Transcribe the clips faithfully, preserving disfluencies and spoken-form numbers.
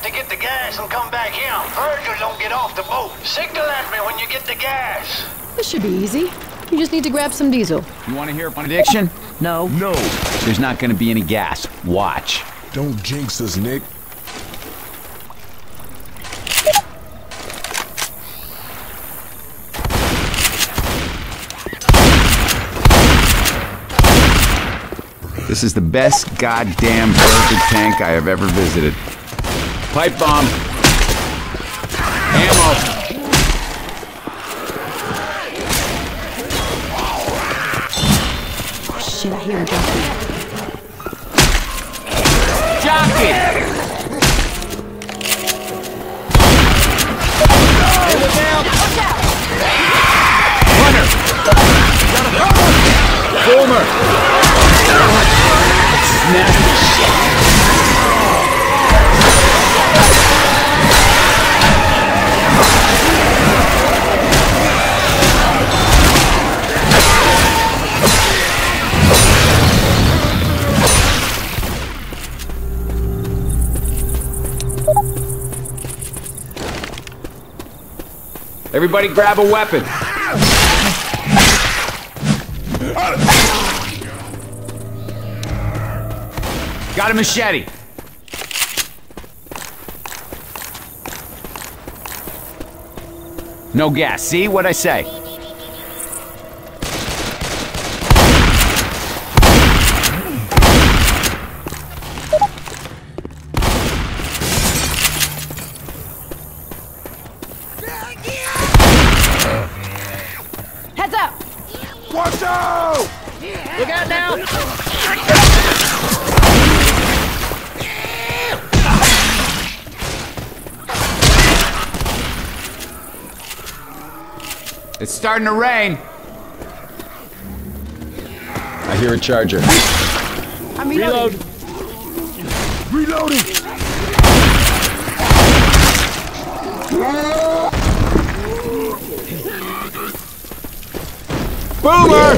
to get the gas and come back in. Virgil don't get off the boat. Signal at me when you get the gas. This should be easy. You just need to grab some diesel. You want to hear a prediction? No. No. There's not going to be any gas. Watch. Don't jinx us, Nick. This is the best goddamn burger tank I have ever visited. Pipe bomb. Ammo. Oh, shit, I hear a jockey. Jockey! Hey, look out! Hunter! Boomer! Nasty shit. Everybody grab a weapon. Got a machete. No gas. See what I say? Heads up! Watch out! Look out now! It's starting to rain. I hear a charger. I'm reloading. Reloading! Boomer!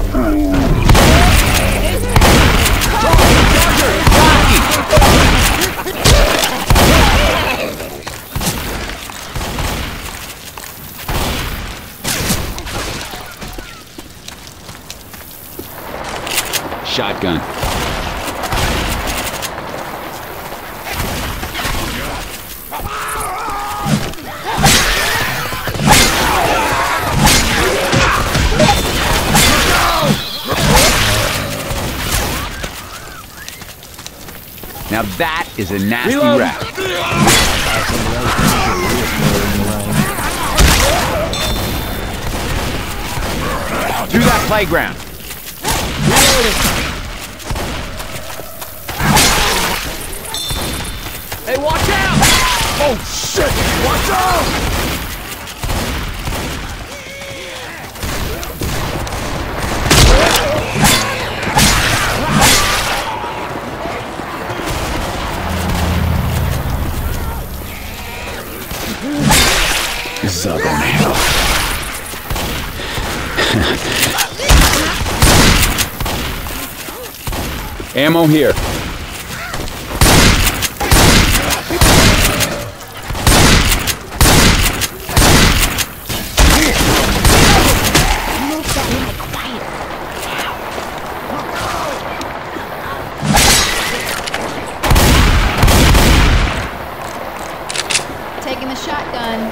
Shotgun. Now that is a nasty Reload. rap. To that playground. Hey, watch out! Oh shit! Watch out! This is all going to hell. Ammo here. Taking the shotgun.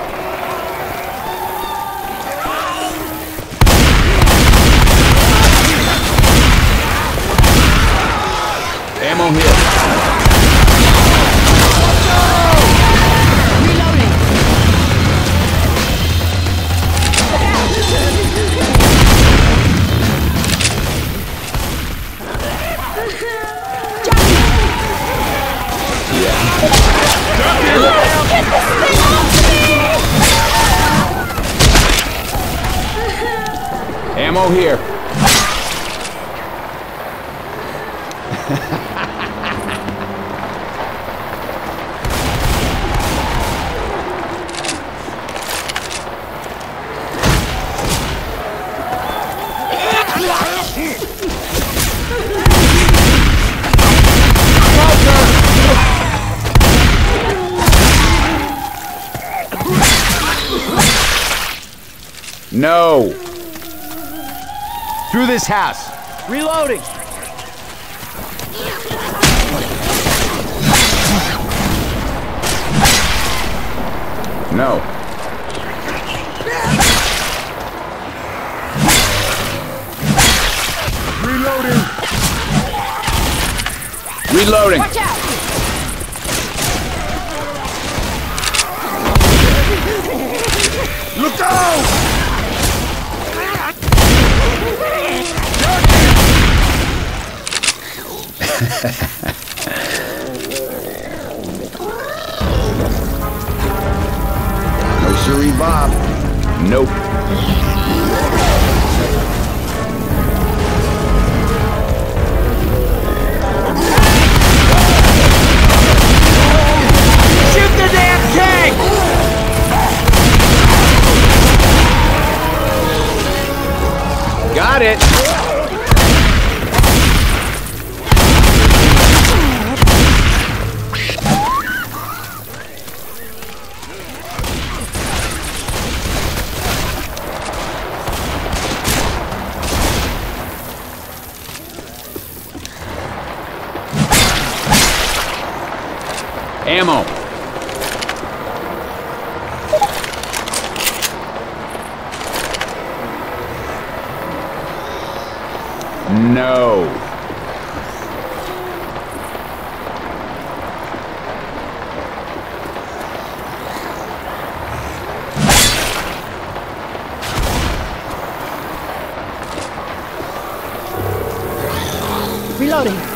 Ammo here. Reloading. Ammo here. No. Through this house. Reloading. No. Reloading. Reloading. Watch out! Look out! No siree, Bob. Nope. Shoot the damn tank! Got it. Ammo. No. Reloading.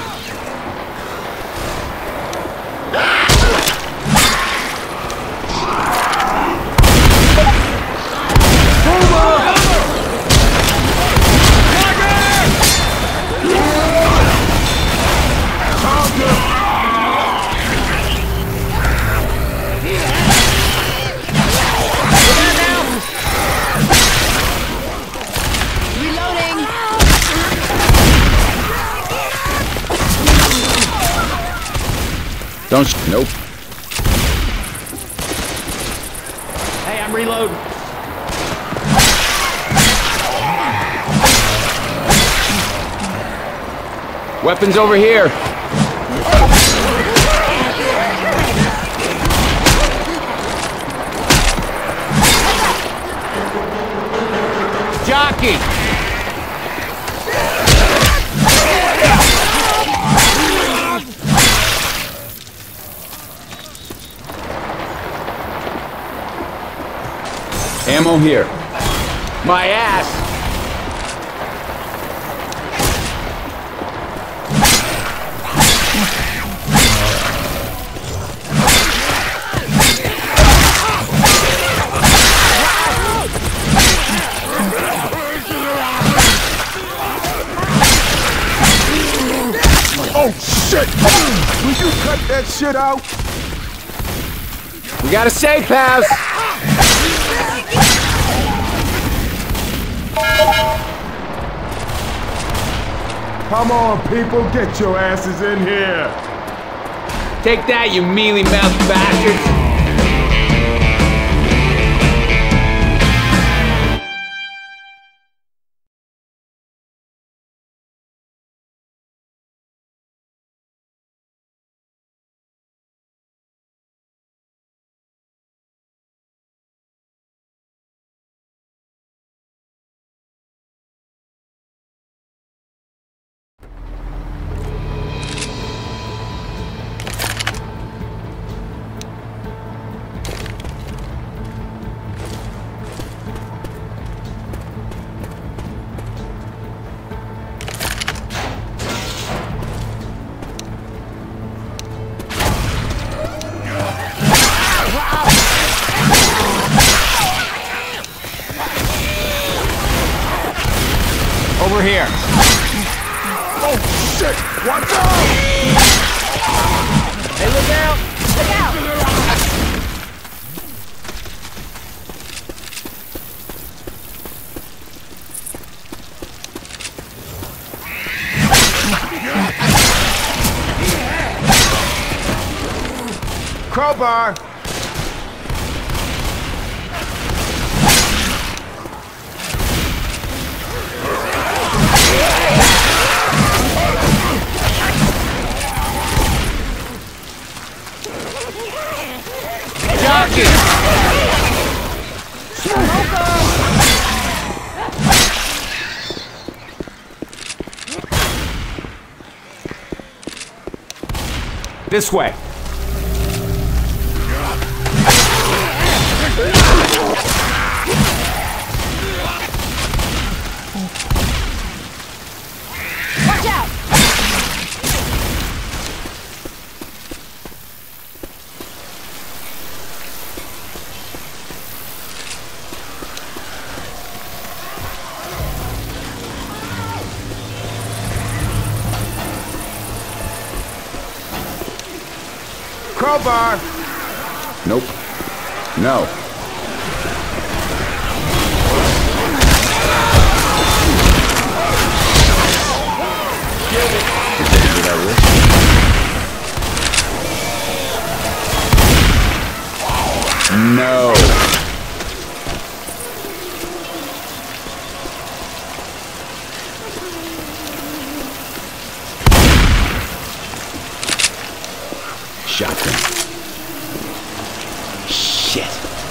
Don't sh- Nope. Hey, I'm reloading. Weapons over here. Jockey. Ammo here. My ass! Oh, shit! Will you cut that shit out? We got a safe house! Come on, people, get your asses in here. Take that, you mealy-mouthed bastards! Over here. Oh, shit! Watch out! Hey, look out! Look out! Crowbar! This way. Watch out! Crowbar! Nope. No. No. Shotgun. Shit.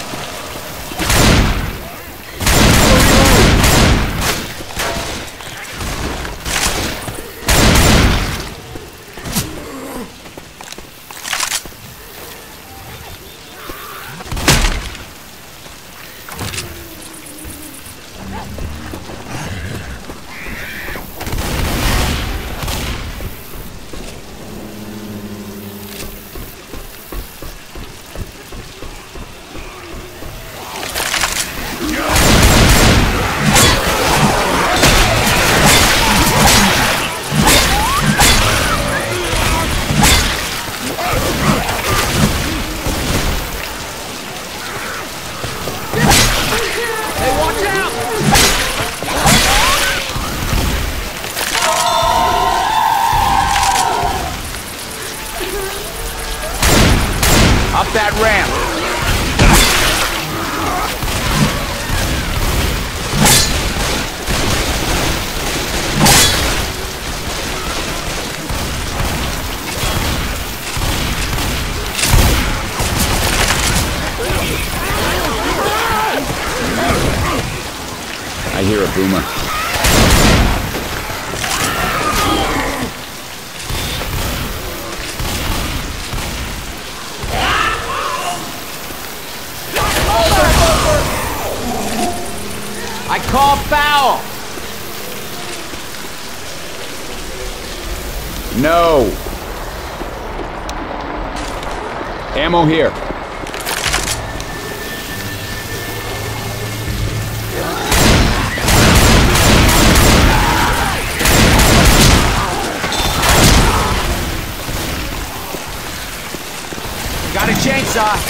Up that ramp. I hear a boomer. I call foul! No. Ammo here. Got a chainsaw.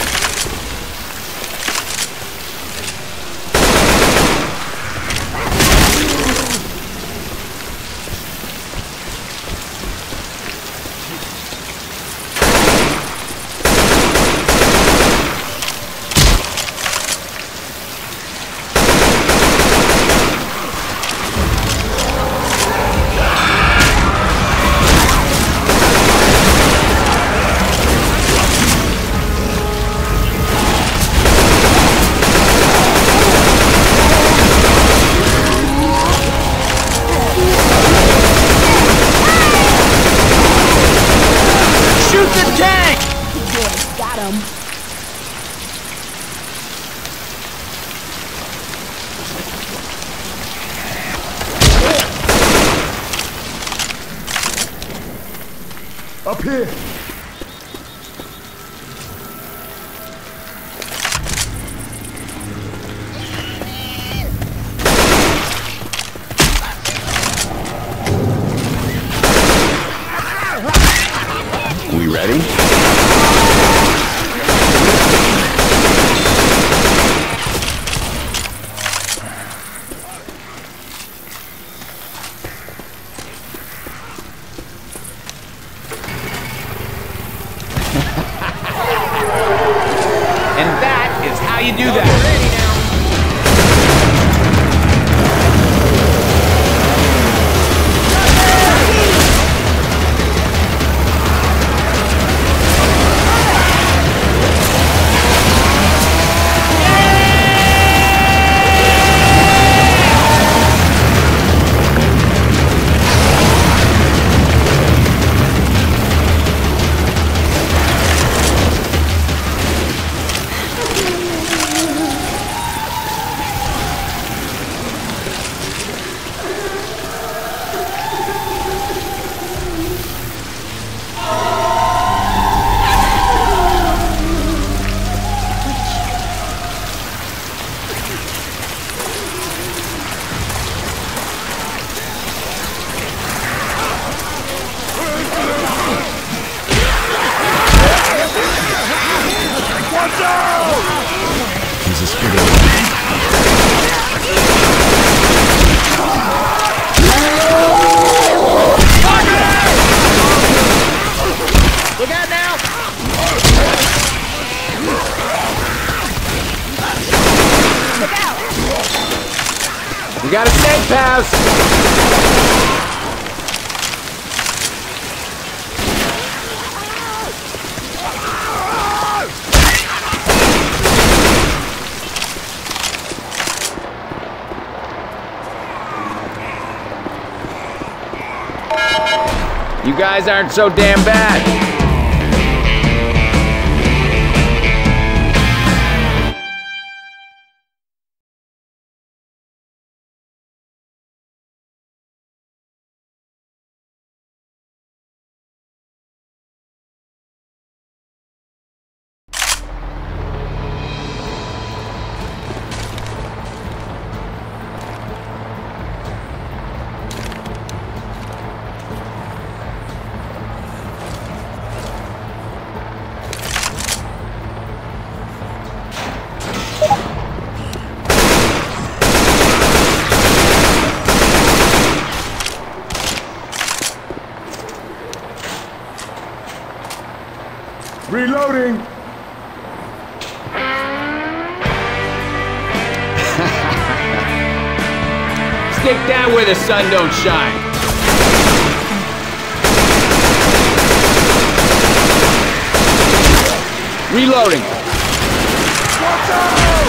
We got a snake pass! You guys aren't so damn bad. Reloading! Stick that where the sun don't shine. Reloading. Watch out!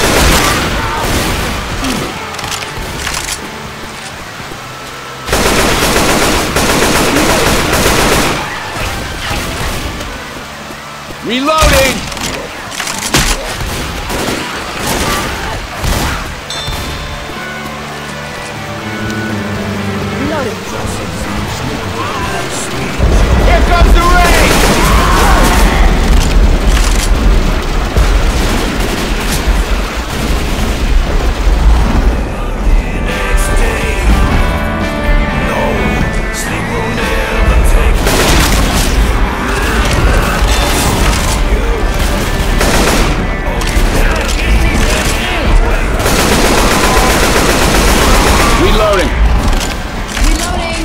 Reloading! Reloading. Here comes the rain! Reloading. Reloading.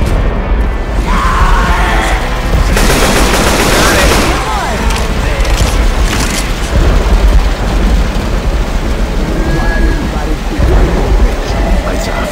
Lights off.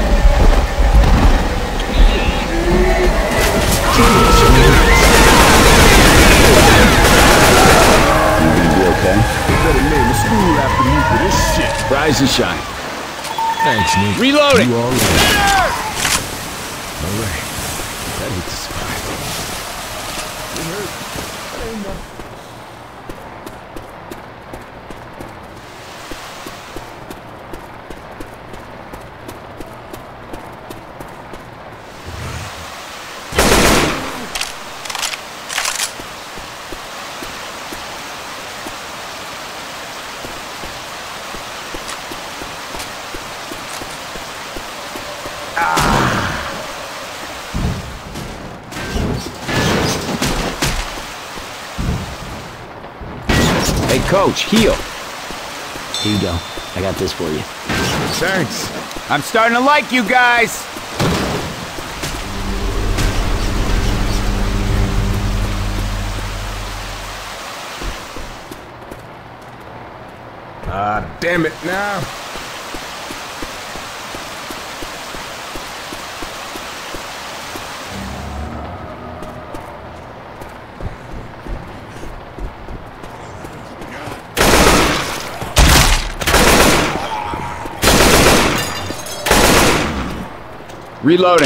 You gonna be okay? Better name the school after me for this shit. Rise and shine. Thanks, Nick. Reloading. You all right. All right. That hit the spot. It hurt. That ain't nothing. Hey, Coach, heal. Here you go. I got this for you. Thanks. I'm starting to like you guys. Ah, damn it now. Reloading.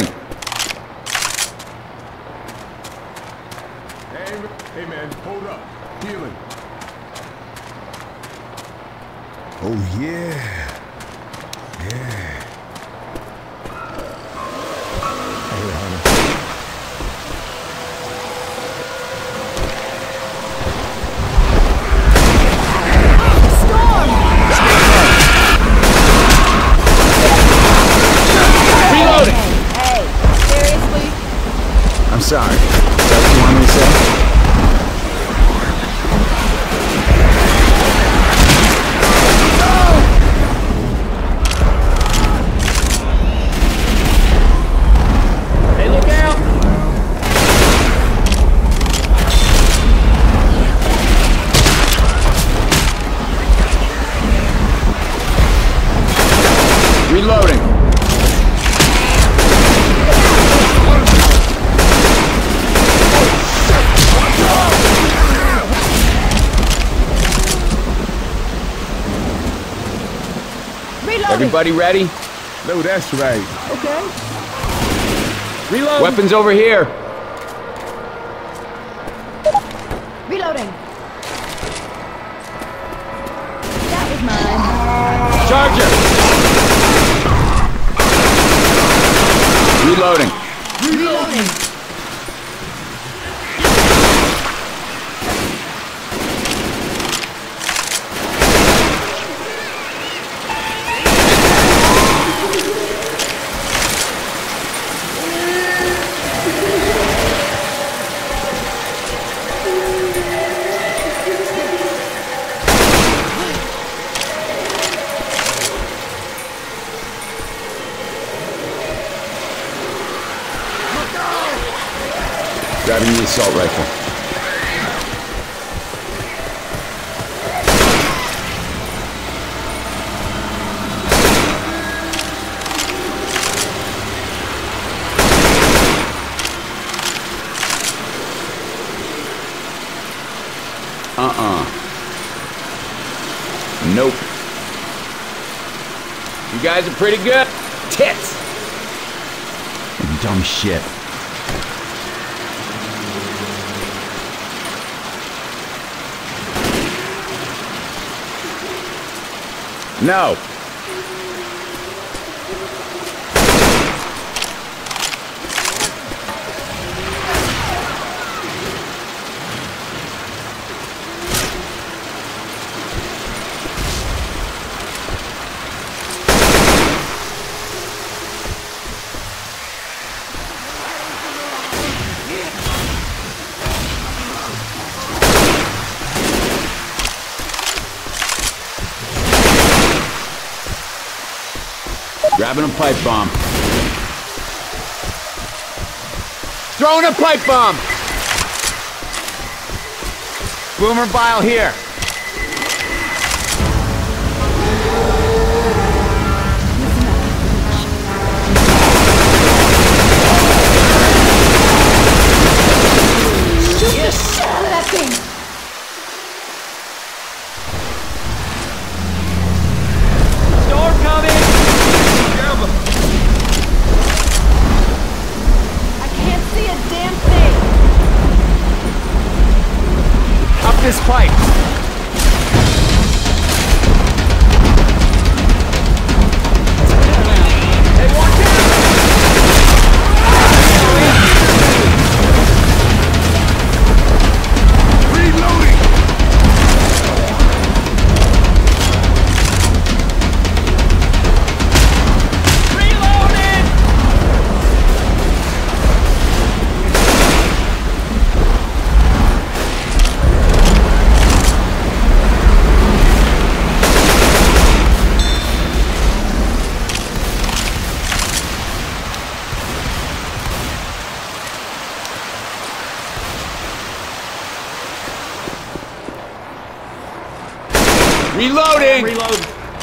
Hey, hey man, hold up. Healing. Oh yeah. Yeah. Hey, honey. Reloading. Hey, seriously? I'm sorry. Is that what you want me to say? Hey, look out. Reloading. Reloading. Everybody ready? No, that's right. Okay. Reload. Weapons over here. Reloading. That was mine. Charger. Reloading. Reloading. Grabbing the assault rifle. Uh-uh. Nope. You guys are pretty good. Tits! Dumb shit. No. Grabbing a pipe bomb. Throwing a pipe bomb! Boomer bile here. Shoot the shit out of that thing! Storm coming! I can't see a damn thing! Up this pipe! Hey, watch out! Reloading! Reloading! Reloading! Reload.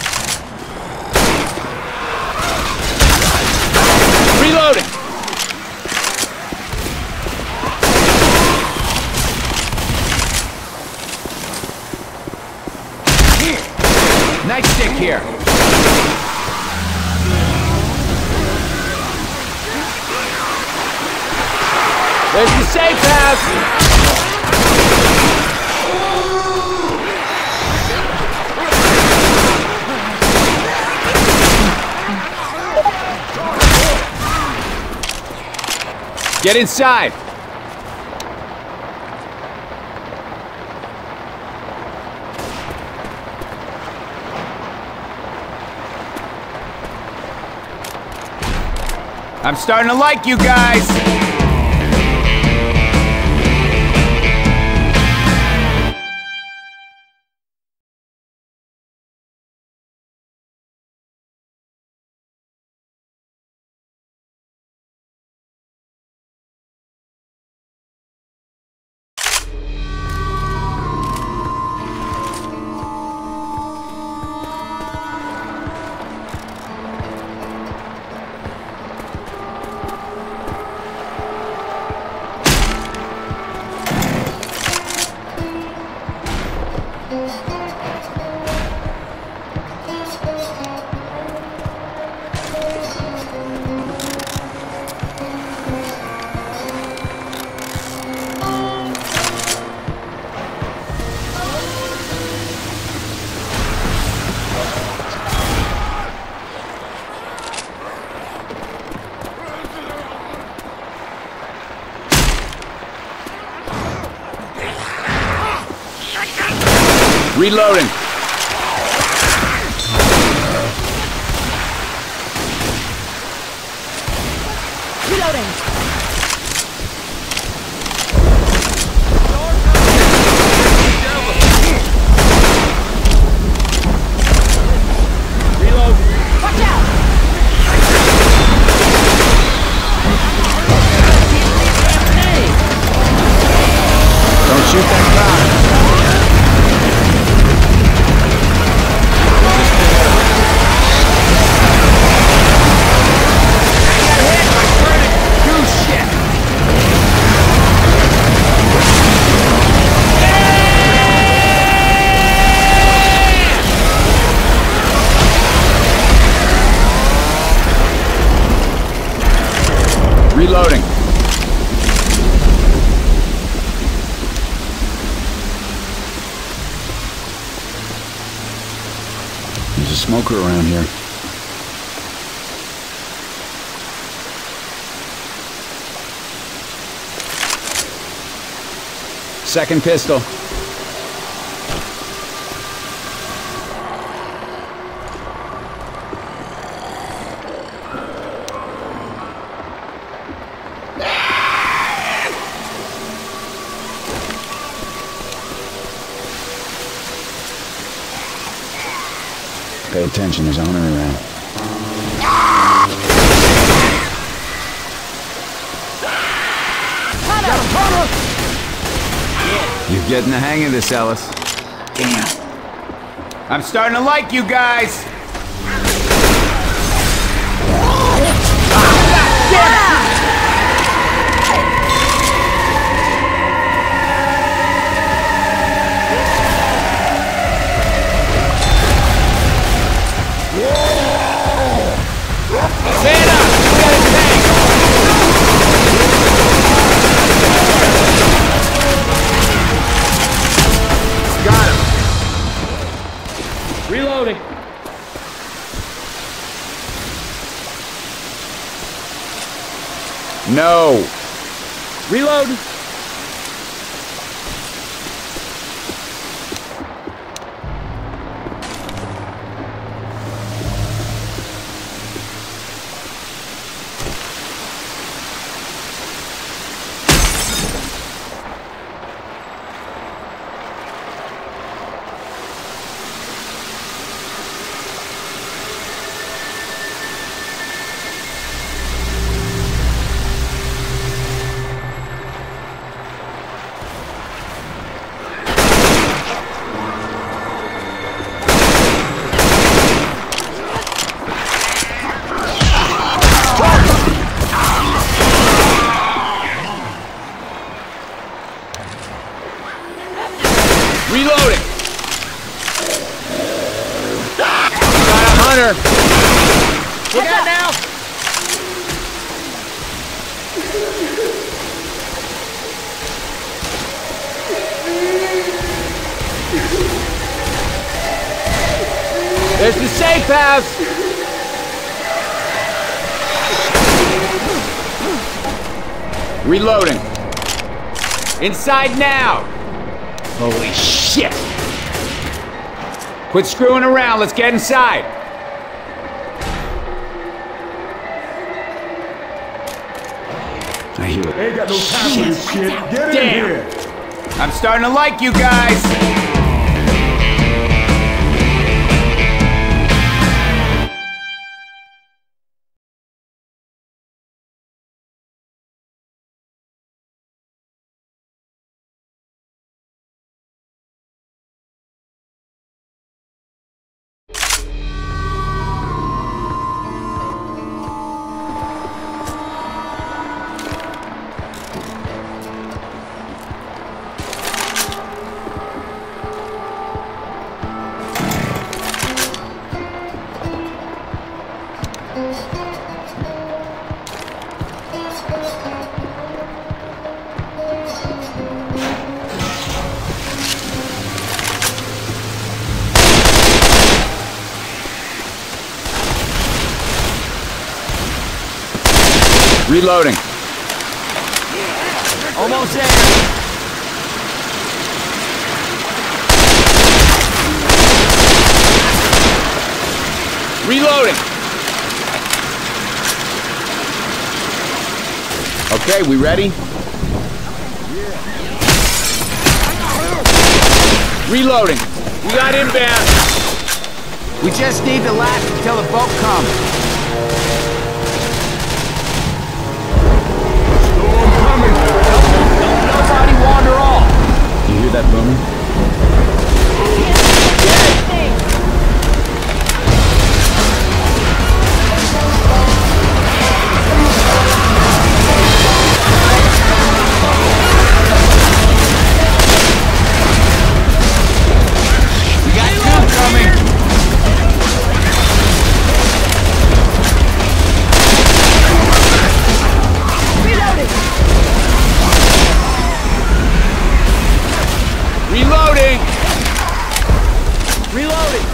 Reloading! Nightstick here. There's the safe house! Get inside! I'm starting to like you guys! Reloading. Reloading. Reload. Watch out! Don't shoot that car. Reloading. There's a smoker around here. Second pistol. Pay attention, there's a hunter around. You're getting the hang of this, Ellis. Damn. I'm starting to like you guys. Santa! We got a tank! Got him! Reloading! No! Reload! Reloading! Got a hunter! Look out now! There's the safe house! Reloading! Inside now! Holy shit! Quit screwing around, let's get inside! I hear it. Ain't got no time for this shit. Get in Damn. here. I'm starting to like you guys! Reloading. Almost there. Reloading. Okay, we ready? Reloading. We got inbound. We just need to last until the boat comes. Storm coming. Nobody wander off. You hear that booming? We got two coming. Reloading. Reloading.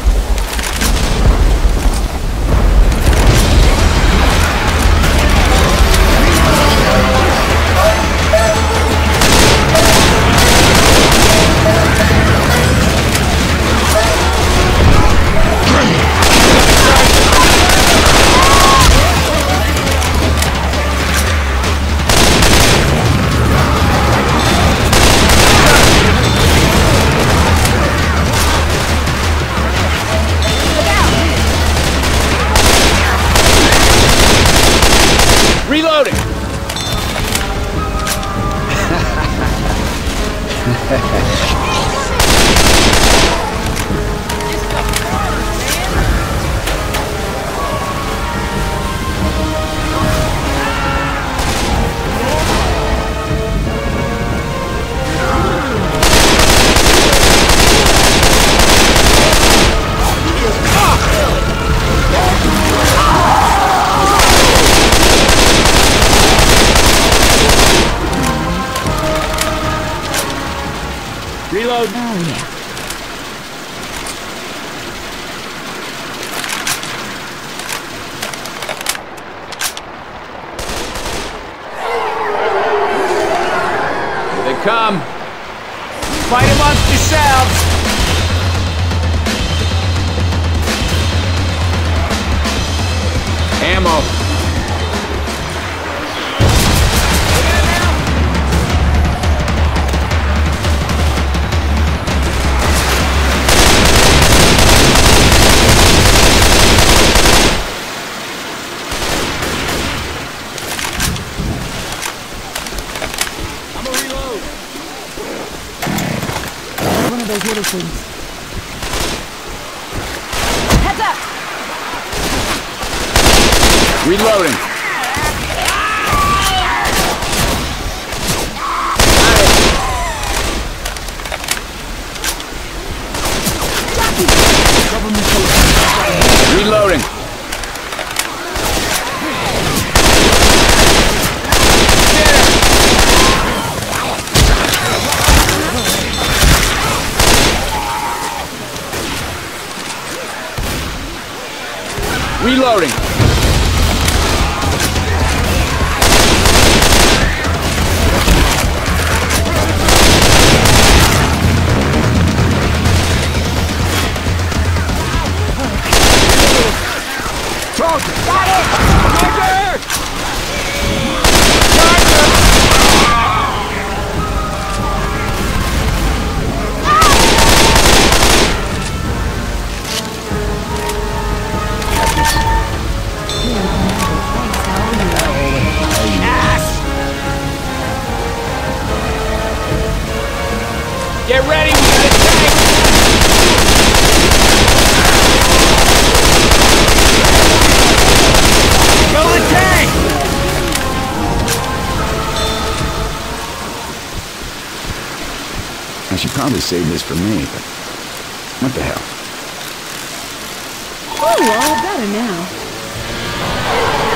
Reloading. Reload. Oh, yeah. Here they come. Fight amongst yourselves. Ammo. One of those little things. Heads up! Reloading. Reloading. Reloading. Charger! Got it! Charger! Get ready, we got a tank! Kill the tank! I should probably save this for me, but what the hell? Oh, all better now.